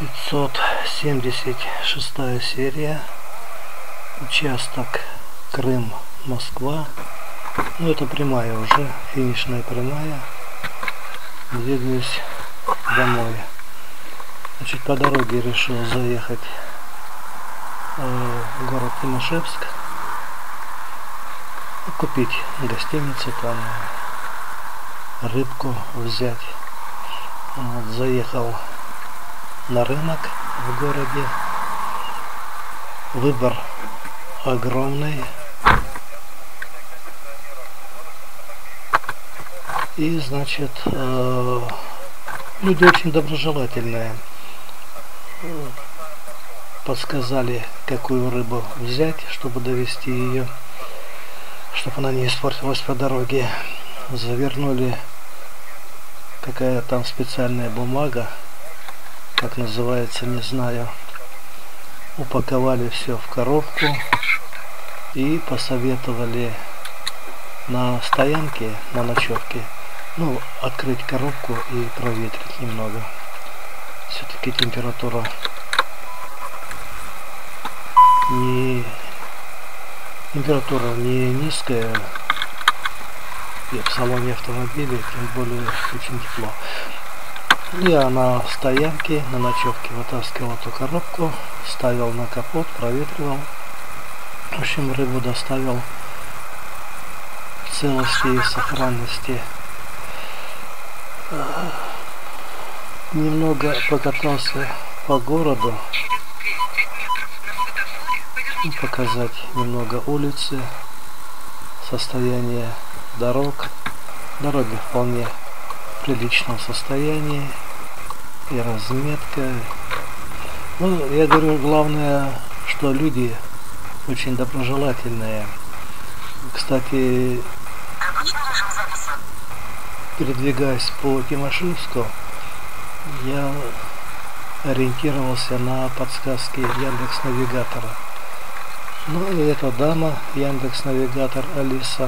576 серия, участок Крым-Москва. Ну, это прямая уже, финишная прямая. Двигаюсь домой. Значит, по дороге решил заехать в город Тимашевск, купить гостиницу, там рыбку взять. Вот, заехал на рынок в городе. Выбор огромный. И, значит, люди очень доброжелательные. Подсказали, какую рыбу взять, чтобы довести ее, чтобы она не испортилась по дороге. Завернули, какая там специальная бумага, как называется, не знаю. Упаковали все в коробку и посоветовали на стоянке, на ночевке, ну, открыть коробку и проветрить немного. Все-таки температура не низкая, и в салоне автомобиля, тем более очень тепло. Я на стоянке, на ночевке вытаскивал эту коробку, ставил на капот, проветривал. В общем, рыбу доставил в целости и сохранности. Немного покатался по городу, показать немного улицы, состояние дорог. Дороги вполне в приличном состоянии, и разметка. Ну, я говорю, главное, что люди очень доброжелательные. Кстати, передвигаясь по Тимашевску, я ориентировался на подсказки Яндекс.Навигатора. Ну и эта дама, Яндекс.Навигатор Алиса.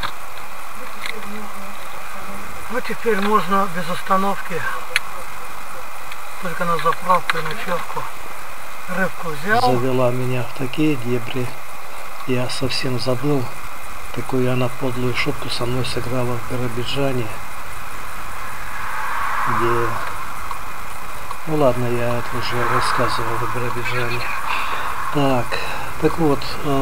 Ну, теперь можно без остановки, только на заправку и ночевку. Рыбку взял. Завела меня в такие дебри. Я совсем забыл, какую она подлую шутку со мной сыграла в Биробиджане, где... Ну ладно, я это уже рассказывал в Биробиджане. Так вот,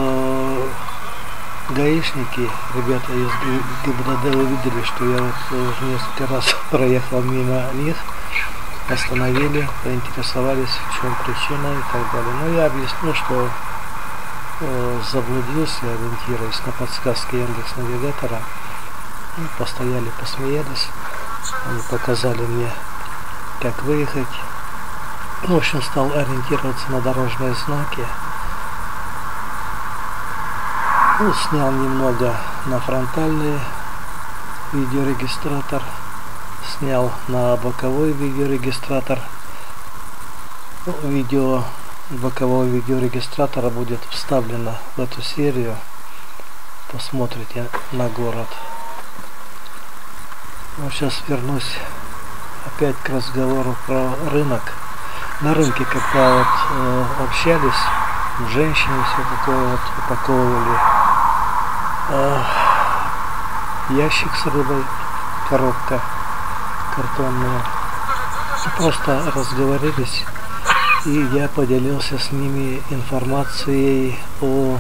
гаишники, ребята из ГИБДД, увидели, что я вот уже несколько раз проехал мимо них, остановили, поинтересовались, в чем причина и так далее. Но я объяснил, что заблудился, ориентируясь на подсказки Яндекс.Навигатора. Постояли, посмеялись, они показали мне, как выехать. В общем, стал ориентироваться на дорожные знаки. Ну, снял немного на фронтальный видеорегистратор, снял на боковой видеорегистратор. Видео бокового видеорегистратора будет вставлено в эту серию. Посмотрите на город. Ну, сейчас вернусь опять к разговору про рынок. На рынке, когда вот общались, женщины все такое вот упаковывали. Ящик с рыбой, коробка картонная. Просто разговорились, и я поделился с ними информацией о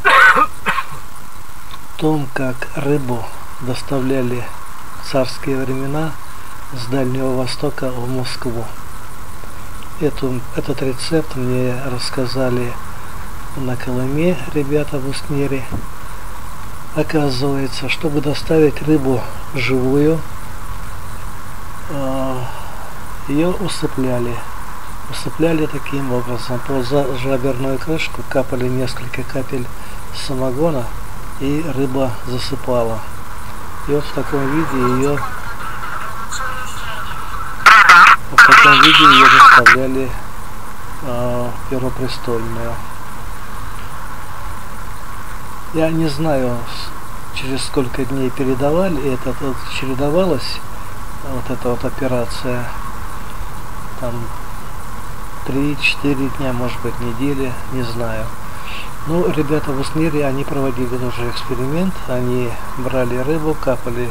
том, как рыбу доставляли в царские времена с Дальнего Востока в Москву. Этот рецепт мне рассказали на Колыме ребята в Устнере. Оказывается, чтобы доставить рыбу живую, ее усыпляли. Усыпляли таким образом. По жаберную крышку капали несколько капель самогона, и рыба засыпала. И вот в таком виде ее доставляли в Первопрестольную. Я не знаю, через сколько дней передавали, это чередовалась вот эта вот операция. Там 3-4 дня, может быть, недели, не знаю. Ну, ребята в Исмире, они проводили тоже эксперимент. Они брали рыбу, капали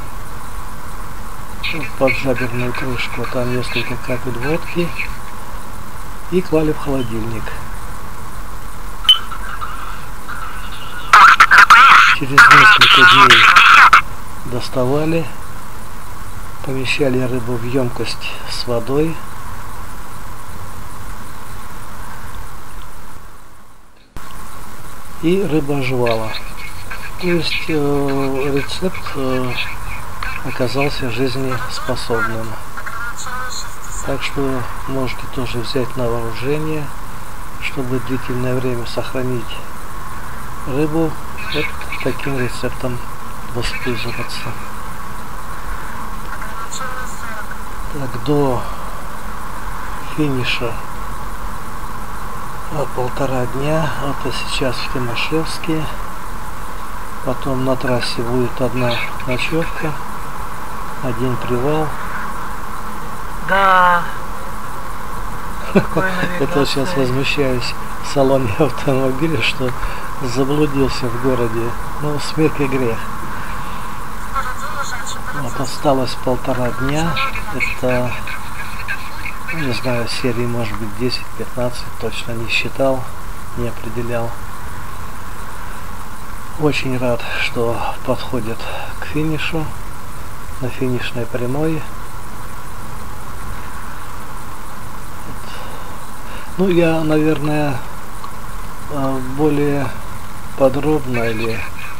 под жаберную крышку, там несколько капель водки и клали в холодильник. Через несколько дней доставали, помещали рыбу в емкость с водой. И рыба оживала. То есть рецепт оказался жизнеспособным. Так что можете тоже взять на вооружение, чтобы длительное время сохранить рыбу, вот таким рецептом воспользоваться. Так, до финиша 1,5 дня. Это сейчас в Тимашевске. Потом на трассе будет одна ночевка, один привал. Да. Это сейчас возмущаюсь в салоне автомобиля, что заблудился в городе. Ну, смерть и грех. Вот осталось 1,5 дня. Это, не знаю, серии может быть 10-15, точно не считал, не определял. Очень рад, что подходит к финишу, на финишной прямой. Ну, я, наверное, более подробно или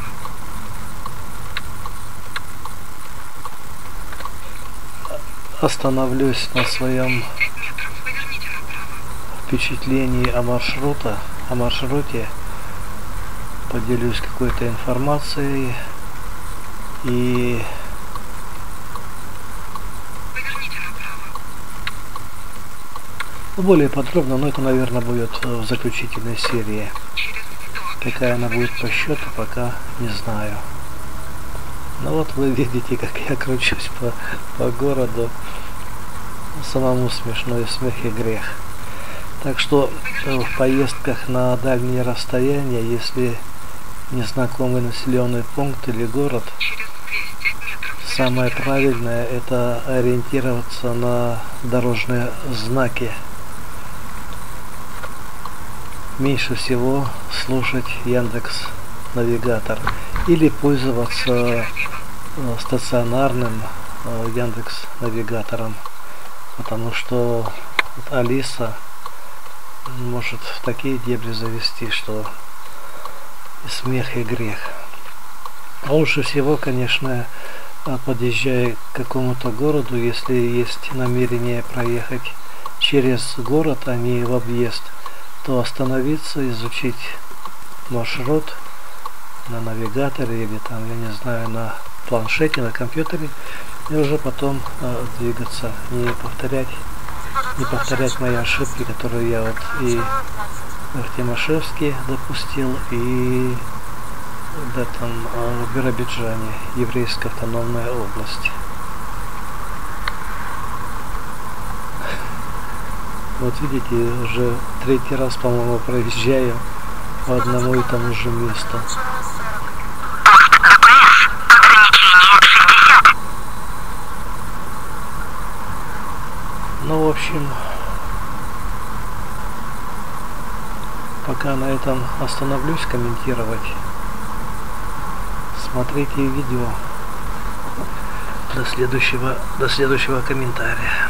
остановлюсь на своем впечатлении о маршруте, поделюсь какой-то информацией и более подробно, но это, наверное, будет в заключительной серии. Какая она будет по счету, пока не знаю. Ну вот вы видите, как я кручусь по городу. Самому смешно, и смех, и грех. Так что в поездках на дальние расстояния, если незнакомый населенный пункт или город, самое правильное — это ориентироваться на дорожные знаки. Меньше всего слушать Яндекс.Навигатор или пользоваться стационарным Яндекс.Навигатором, потому что Алиса может в такие дебри завести, что и смех, и грех. А лучше всего, конечно, подъезжая к какому-то городу, если есть намерение проехать через город, а не в объезд, то остановиться, изучить маршрут на навигаторе или там, я не знаю, на планшете, на компьютере, и уже потом двигаться, не повторять мои ошибки, которые я вот и в Тимашевске допустил, и в этом в Биробиджане, еврейская автономная область. Вот видите, уже 3-й раз, по-моему, проезжаю по одному и тому же месту. Ну, в общем, пока на этом остановлюсь комментировать. Смотрите видео. До следующего комментария.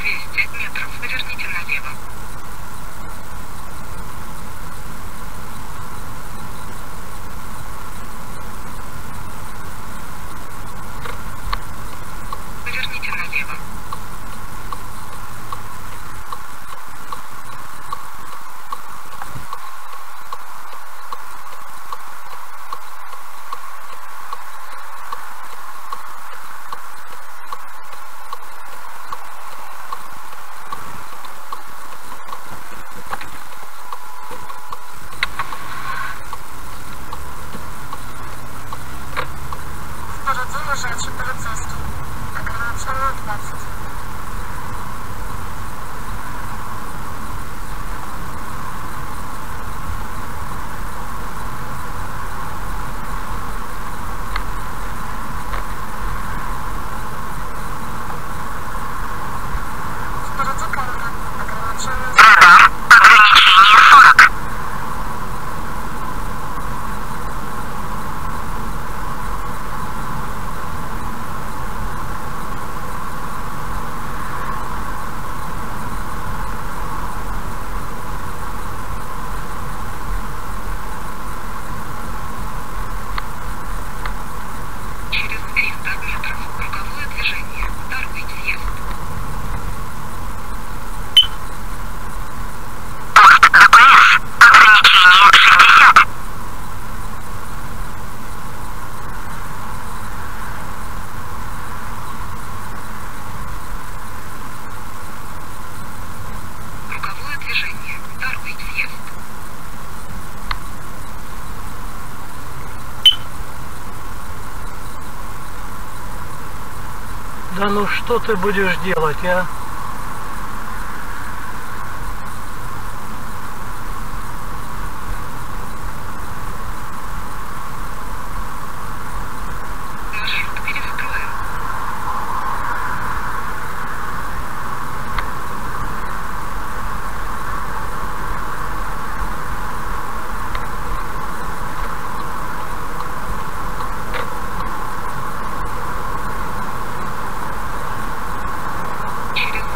200 метров поверните налево. Поверните налево. Впереди лежачий полицейский. Ограничение 20. Впереди камера. Ограничение 40. Ограничение 40. Через 300 метров круговое движение. Второй съезд. Пост ДПС. Ограничение 60. Круговое движение. Второй съезд. Да ну что ты будешь делать, а? Маршрут перестроен. Через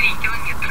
3 километра.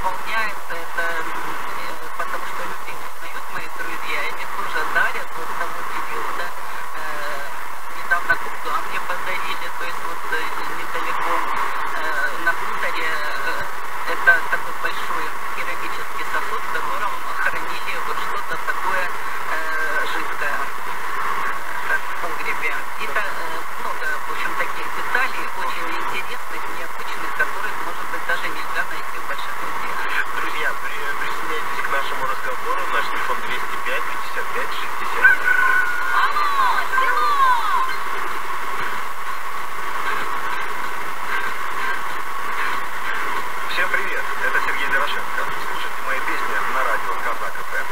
выполняет это, потому что люди узнают, мои друзья, и мне тоже дарят вот того периода. Недавно куклу мне подарили, то есть вот недалеко на хуторе это такой большой керамический сосуд, в котором хранили вот что-то такое жидкое, как в погребе. И много, в общем, таких деталей, очень интересных, необычных, которых, может быть, даже нельзя найти в больших музеях. Друзья, присоединяйтесь к нашему разговору. Наш телефон 205 55 60. Всем привет, это Сергей Дорошенко. Слушайте мои песни на радио Казак ФМ.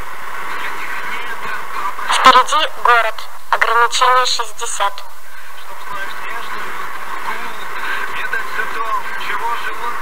Впереди город. Ограничение 60. Чтоб знать снежную куклу, не дать симптом, чего живут.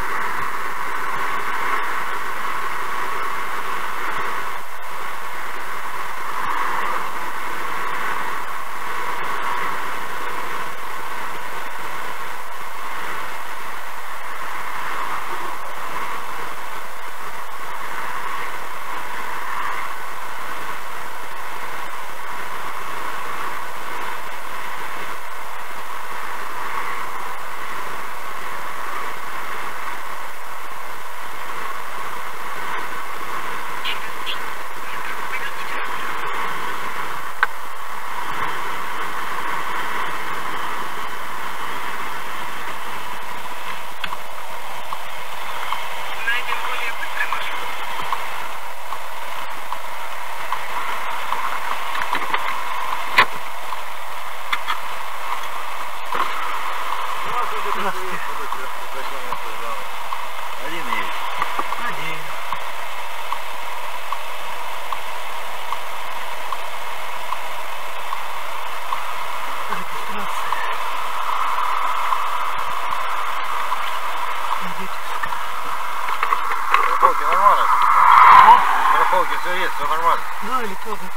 Один есть. Один. Регистрация. Водительская. Страховки нормально? Страховки все есть, все нормально. Да, электронный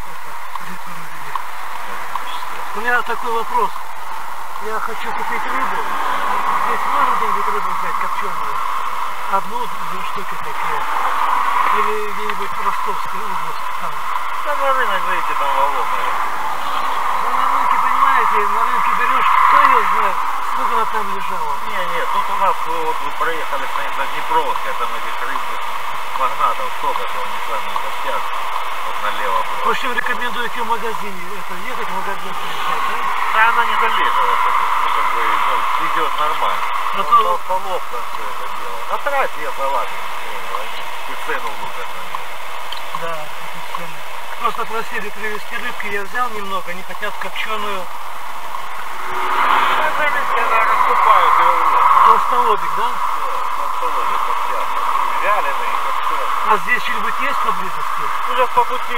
У меня такой вопрос. Я хочу купить рыбу. Здесь можно где-нибудь рыбу взять копченую? Одну-две штуки такие. Или где-нибудь в Ростовской области там. Да на рынок зайти там волокна. Ну, на рынке, понимаете, на рынке берешь, кто ее знает, сколько она там лежала. Не, тут у нас вот вы проехали на Днепровское, там этих рыбных магнатов столько, что они сами не хотят. Вот налево В было. общем, рекомендуете в магазине ехать в магазин приезжать, да? Да она не залезала, как бы, идет нормально. А Ну, то- половка все это дело. На трассе я салаты, и цену лупят на нее. Да, это ценно. Просто просили привезти рыбки, я взял немного, они хотят копченую Ну, зависит, когда раскупают и увозят. толстолобик, да? Толстолобик, хотят. И вяленый, как все. А здесь что-нибудь есть поблизости? Ну, сейчас по пути.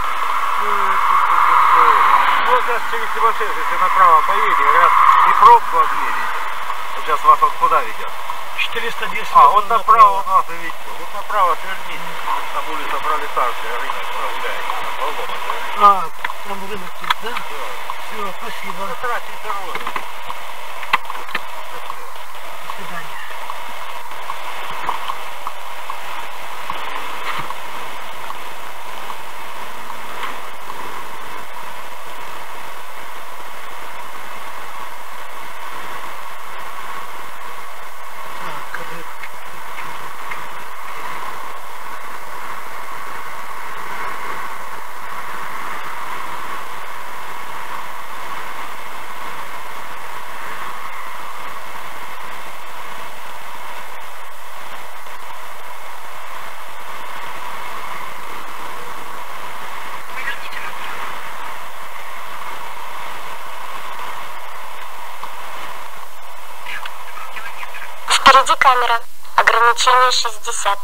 Вот сейчас через Тимошевск, если направо поедете, говорят, и пробку объедете. Вот сейчас вас вот куда ведет? 410 А, вот метров направо у нас и видите. Вот направо сверните. Там улица Пролетарская, рынок прогуляете. А, там рынок есть, да? Все, спасибо. На трассе дорога. До свидания. Так, рыбки. Поверните направо. Эх, 2 километра. Впереди камера. Ограничение 60.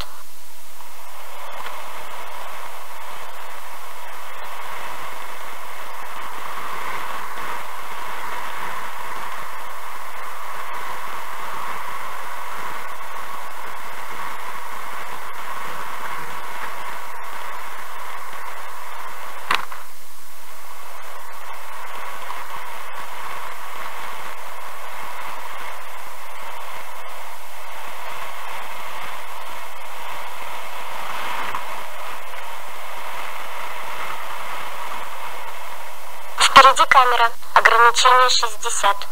Впереди камера. Ограничение 60.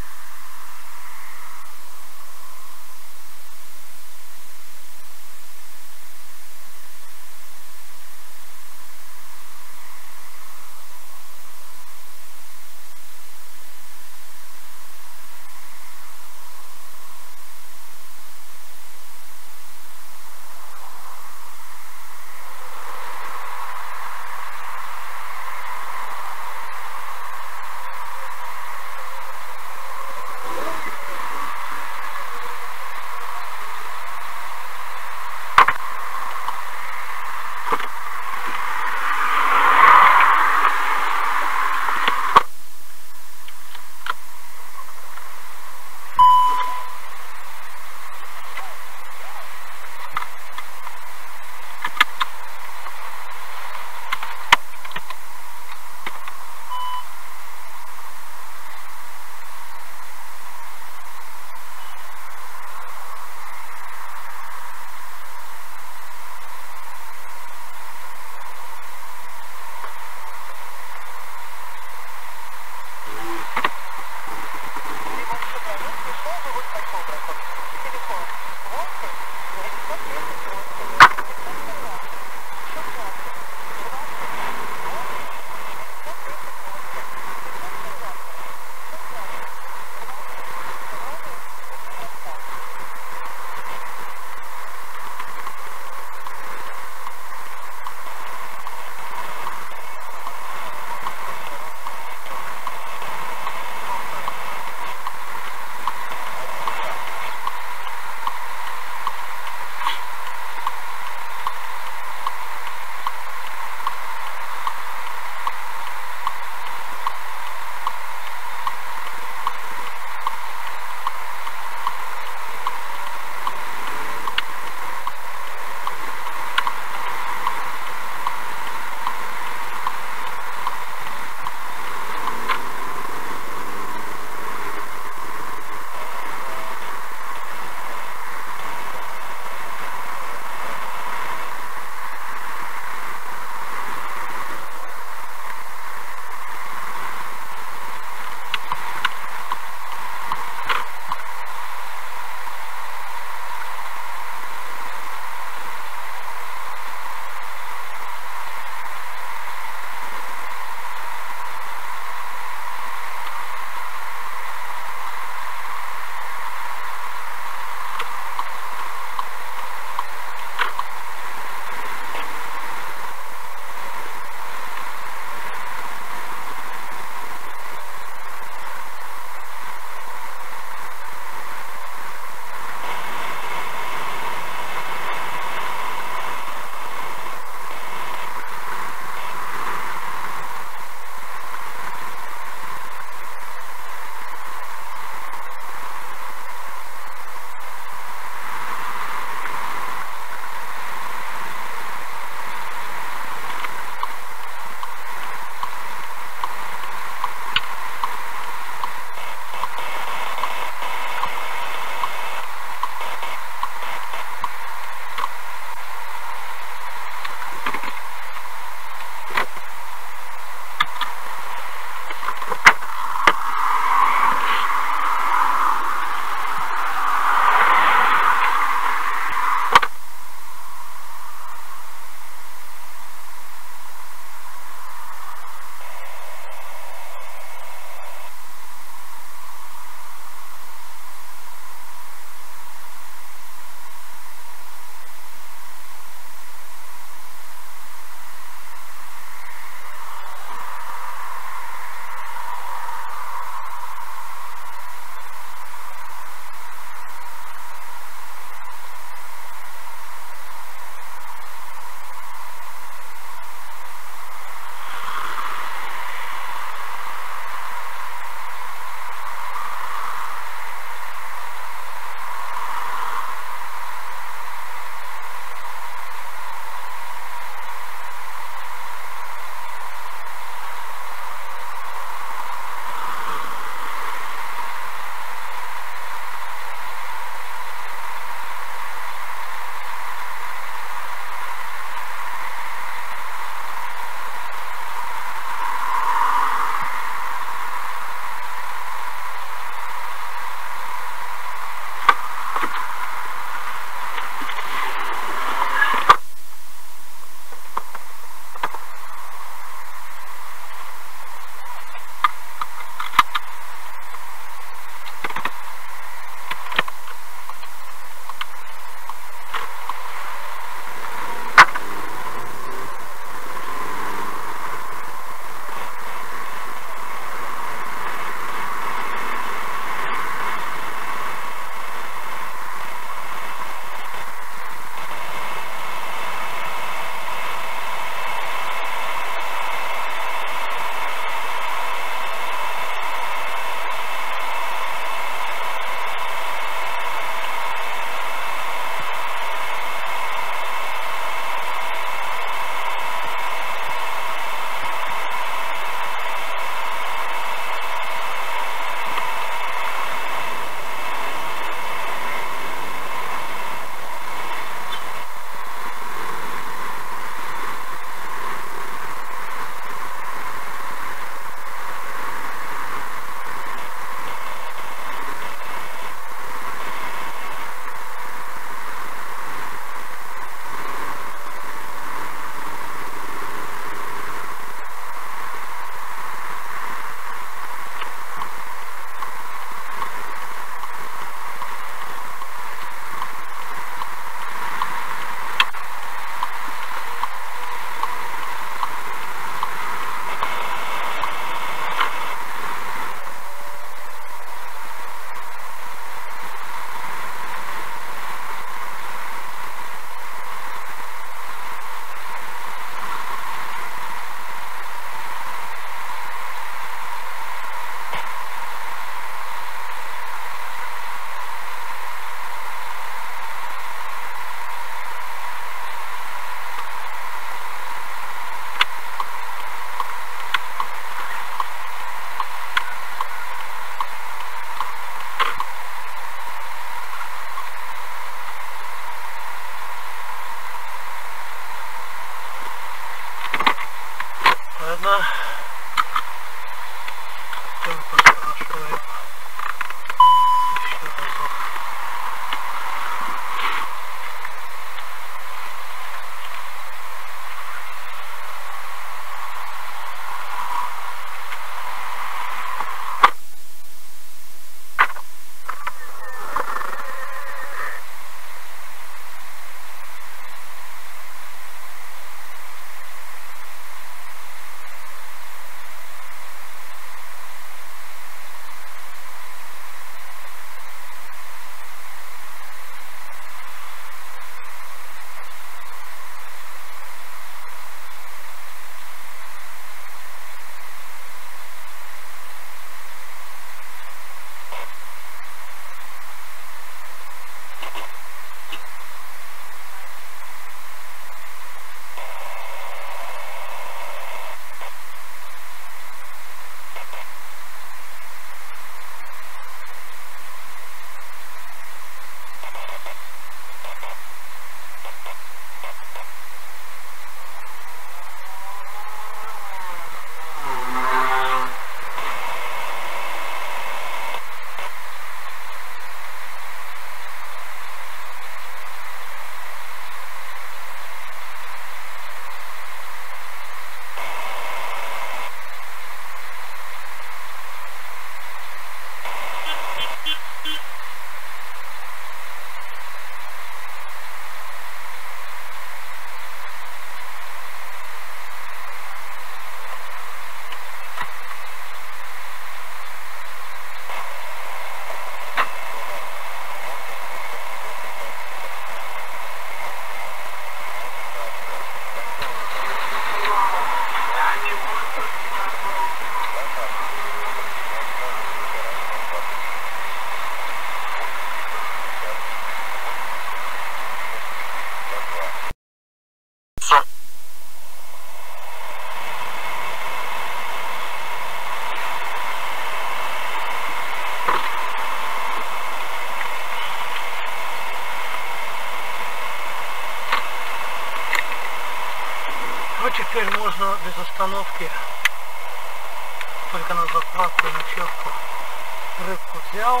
Вот теперь можно без остановки, только на заправку и ночевку. Рыбку взял.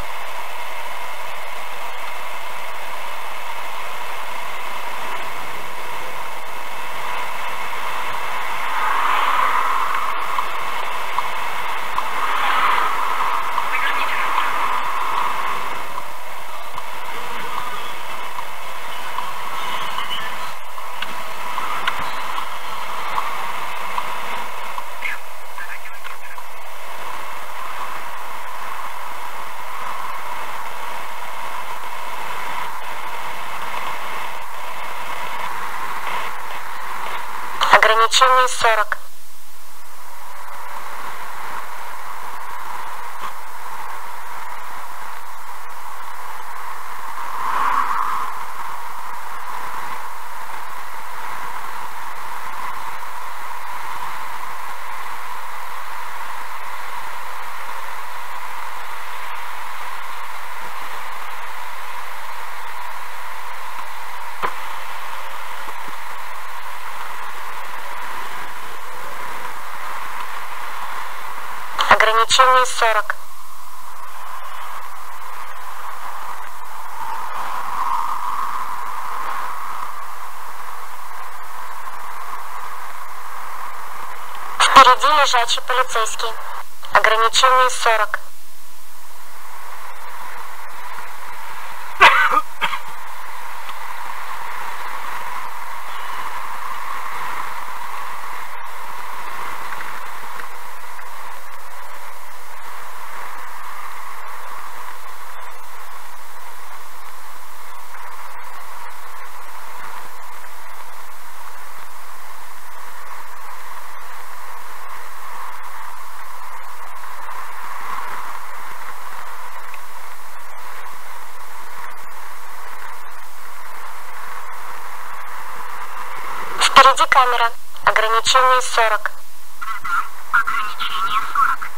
Ограничение 40. Ограничение 40. Впереди лежачий полицейский. Ограничение 40. Впереди камера. Ограничение 40. Ограничение 40.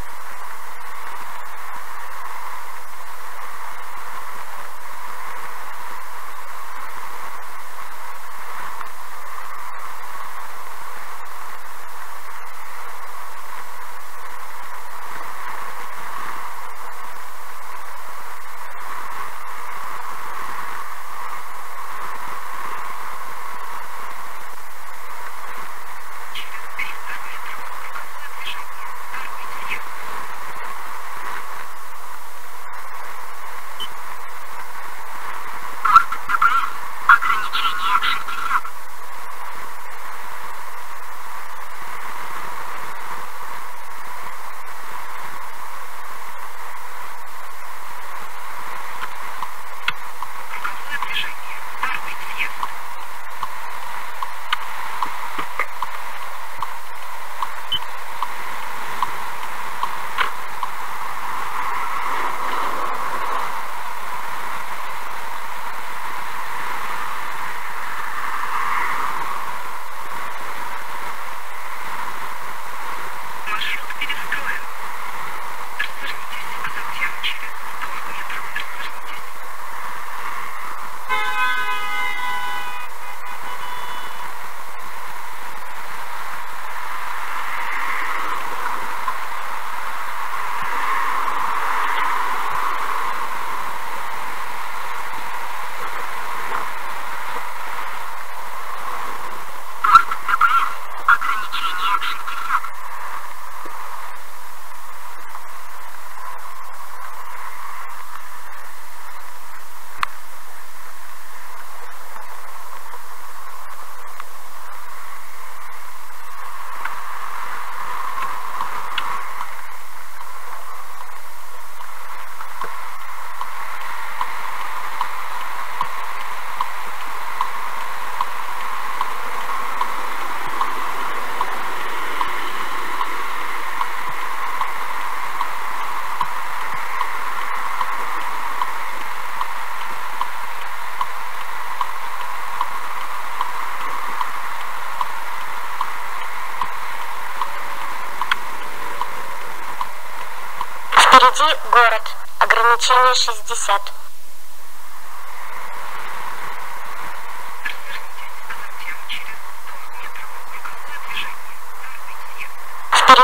Впереди город. Ограничение 60.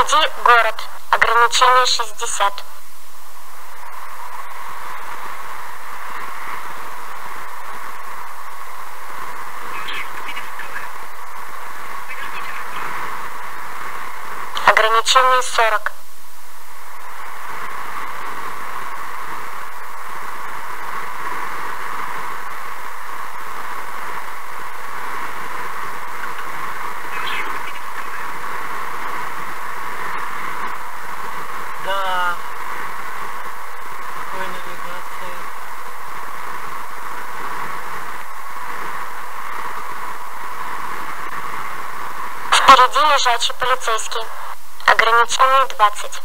Впереди город. Ограничение 60. Ограничение 40. Да. Какой навигация? Впереди лежачий полицейский. Ограничение 20.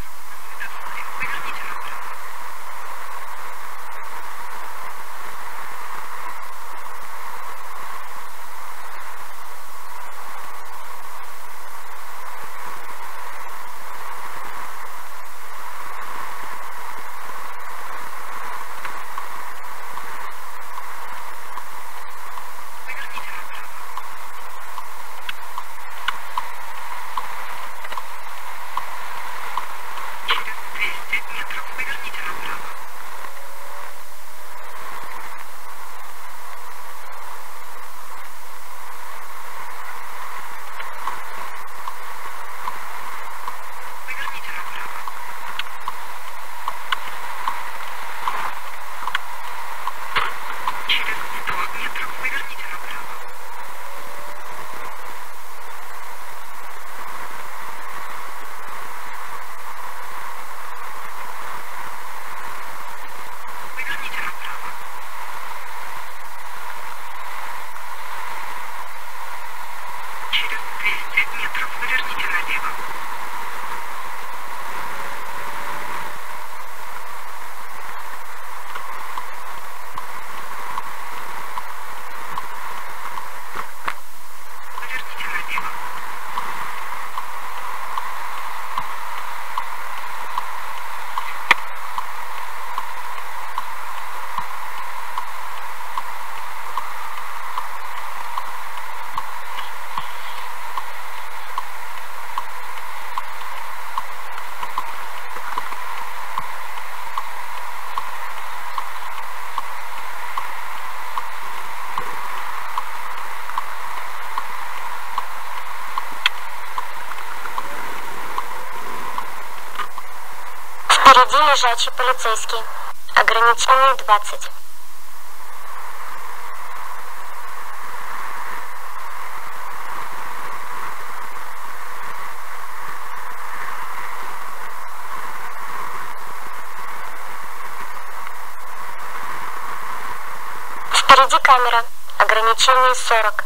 Впереди лежачий полицейский. Ограничение 20. Впереди камера. Ограничение 40.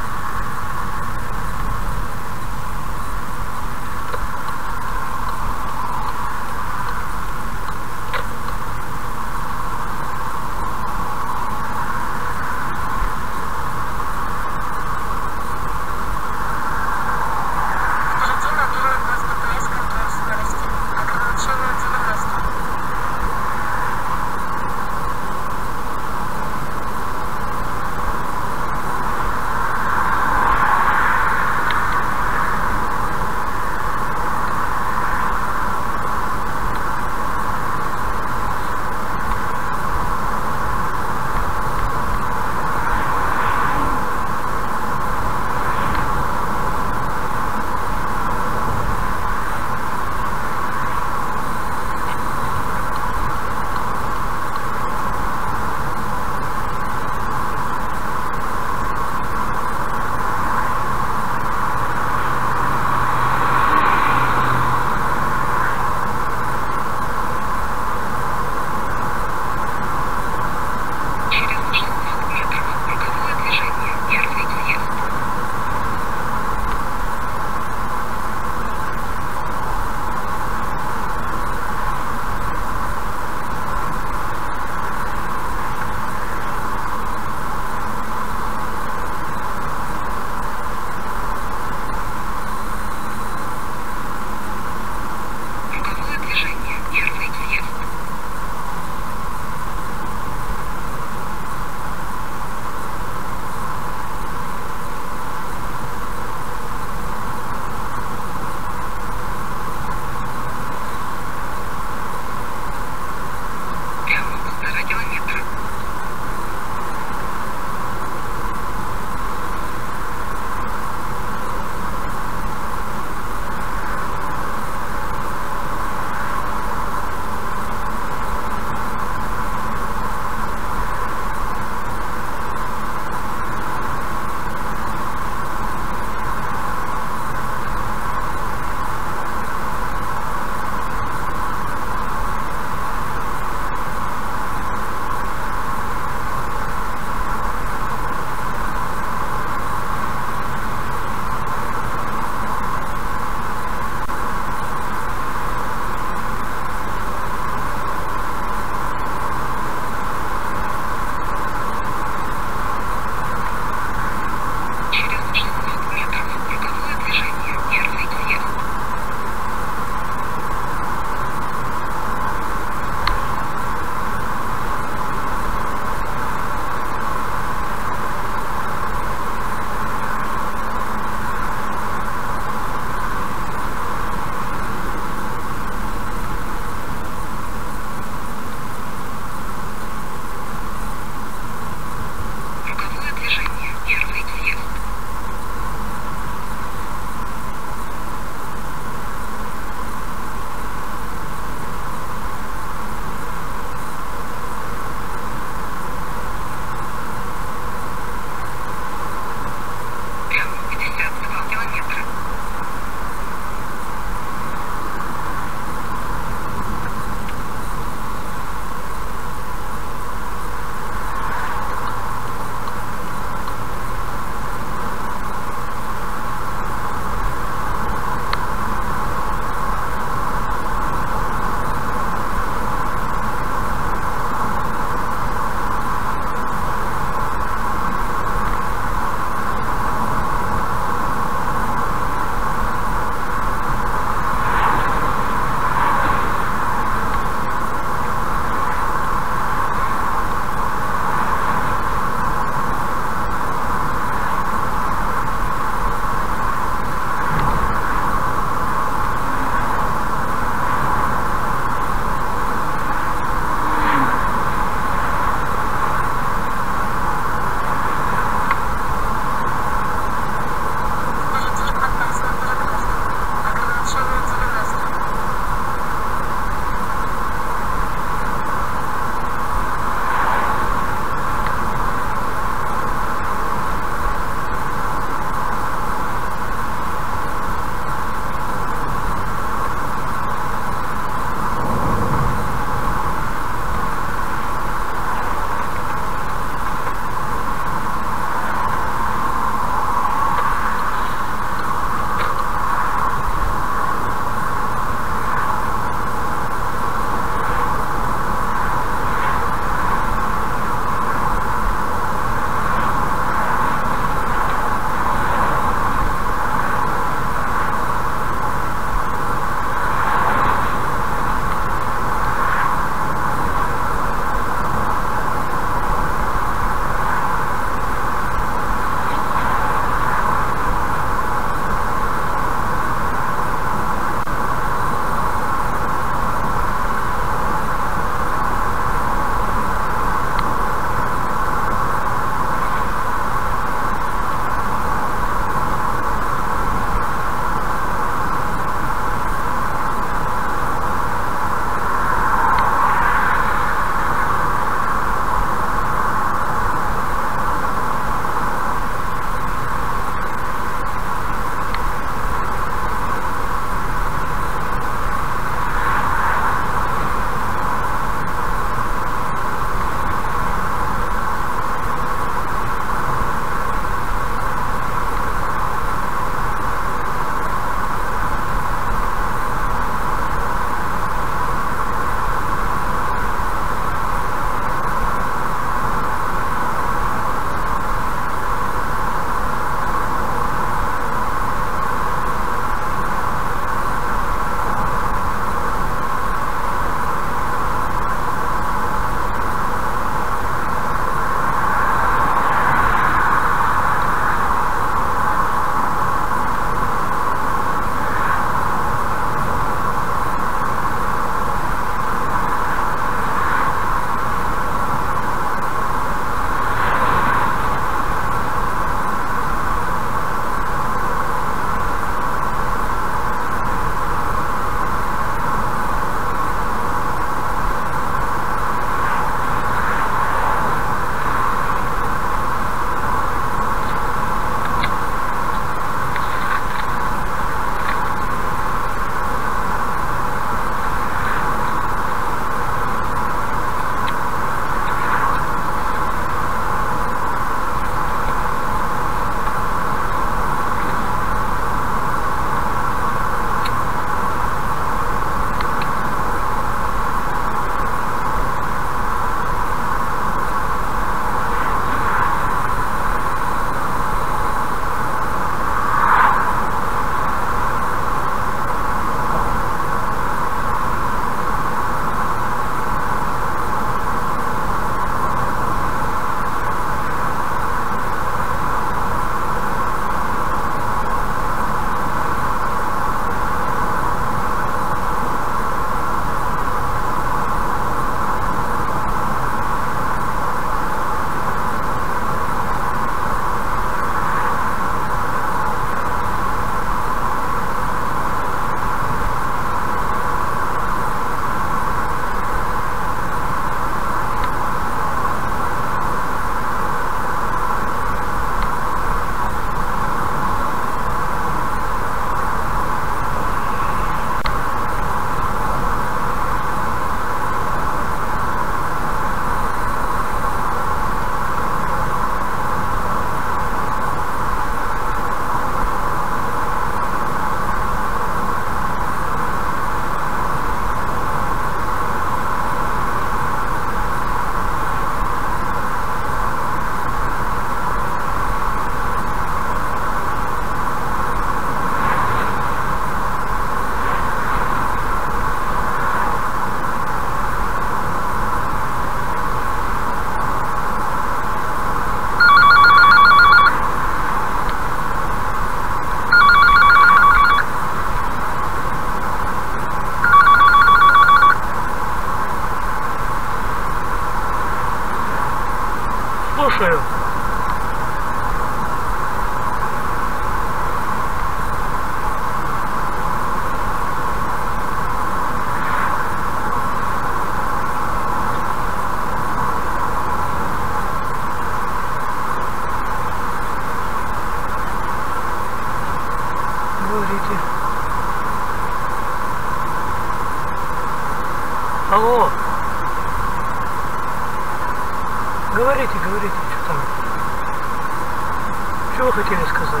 вы хотели сказать?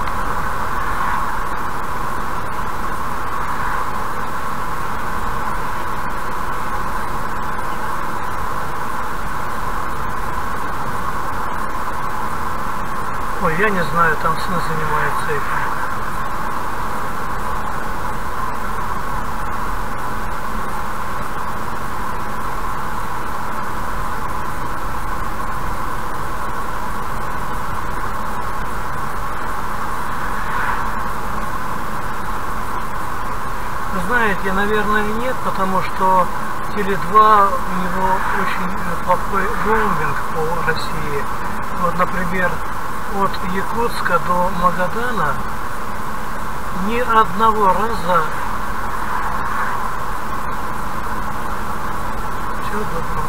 Ой, я не знаю, там сын занимается этим. Знаете, наверное, нет, потому что Теле2 у него очень плохой роуминг по России. Вот, например, от Якутска до Магадана ни одного раза. Всего доброго.